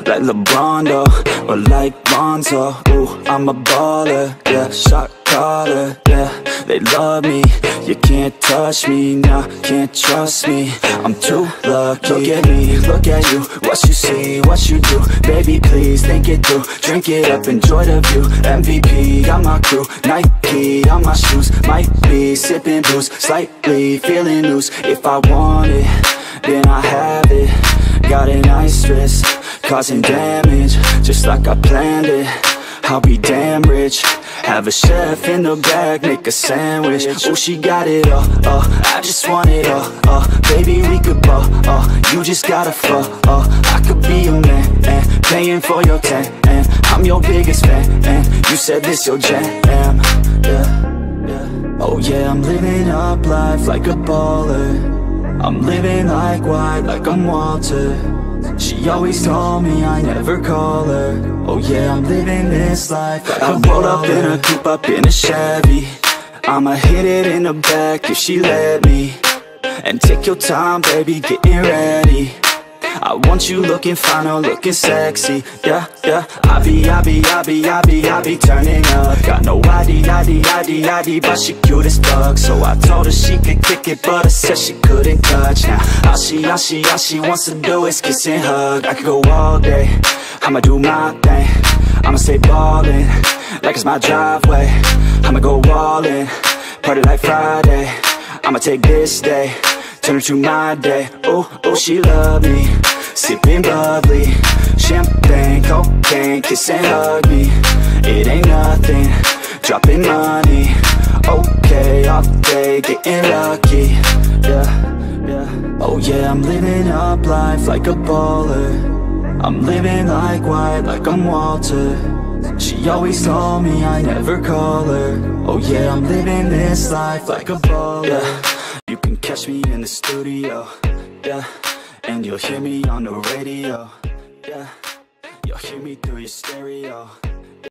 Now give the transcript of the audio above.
like LeBron, though, or like Lonzo. Ooh, I'm a baller, yeah, shot caller, yeah. They love me, you can't touch me, nah, can't trust me. I'm too lucky. Look at me, look at you, what you see, what you do. Baby, please, think it through. Drink it up, enjoy the view. MVP on my crew, Nike on my shoes. Might be sipping booze, slightly feeling loose. If I want it, then I have it. Got an ice wrist, causing damage, just like I planned it. I'll be damn rich. Have a chef in the back, make a sandwich. Oh, she got it all, I just want it all, baby, we could ball, you just gotta fall, I could be your man, paying for your tan, and I'm your biggest fan, and you said this your jam, yeah. Oh yeah, I'm living up life like a baller. I'm living like white, like I'm Walter. She always told me I never call her. Oh yeah, I'm living this life like I roll up in a coupe, up in a Chevy. I'ma hit it in the back if she let me. And take your time, baby, getting ready. I want you looking fine or looking sexy. Yeah, yeah. I be turning up. Got no ID, but she cute as fuck. So I told her she could kick it, but I said she couldn't touch. Now all she wants to do is kiss and hug. I could go all day, I'ma do my thing. I'ma stay ballin', like it's my driveway. I'ma go all in, party like Friday. I'ma take this day, turn it to my day. Oh, she love me, sipping bubbly, champagne, cocaine, kiss and hug me. It ain't nothing, dropping money. Okay, off day, getting lucky. Yeah. Oh yeah, I'm living up life like a baller. I'm living like white, like I'm Walter. She always told me I never call her. Oh yeah, I'm living this life like a baller. Yeah. You can catch me in the studio, yeah, and you'll hear me on the radio, yeah. You'll hear me through your stereo.